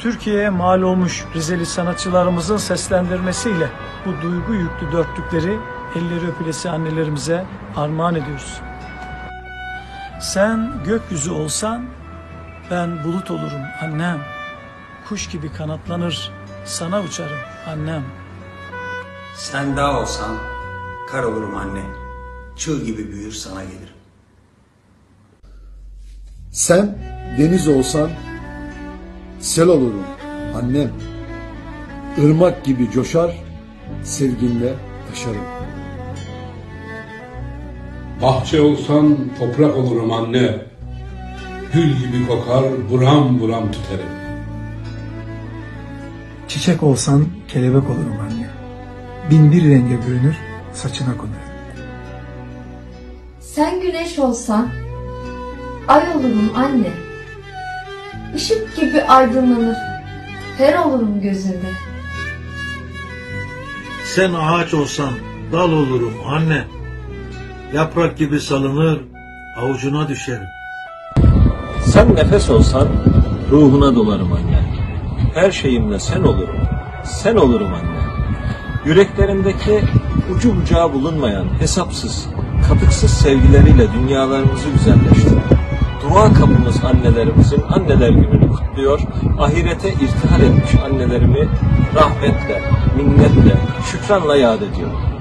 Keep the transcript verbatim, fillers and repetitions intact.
Türkiye'ye mal olmuş Rizeli sanatçılarımızın seslendirmesiyle bu duygu yüklü dörtlükleri elleri öpülesi annelerimize armağan ediyoruz. Sen gökyüzü olsan ben bulut olurum annem. Kuş gibi kanatlanır sana uçarım annem. Sen dağ olsan kar olurum anne. Çığ gibi büyür sana gelirim. Sen deniz olsan sel olurum annem. Irmak gibi coşar sevginle taşarım. Bahçe olsan toprak olurum anne. Gül gibi kokar buram buram tüterim. Çiçek olsan kelebek olurum anne. Bin bir renge bürünür saçına konurum. Sen güneş olsan ay olurum anne. Işık gibi aydınlanır her olurum gözünde. Sen ağaç olsan dal olurum anne. Yaprak gibi salınır avucuna düşerim. Sen nefes olsan ruhuna dolarım anne. Her şeyimle sen olurum, sen olurum anne. Yüreklerindeki ucu bucağı bulunmayan hesapsız, katıksız sevgileriyle dünyalarımızı güzelleştiren, dua kapımız annelerimizin anneler gününü kutluyor, ahirete irtihal etmiş annelerimi rahmetle, minnetle, şükranla yad ediyorum.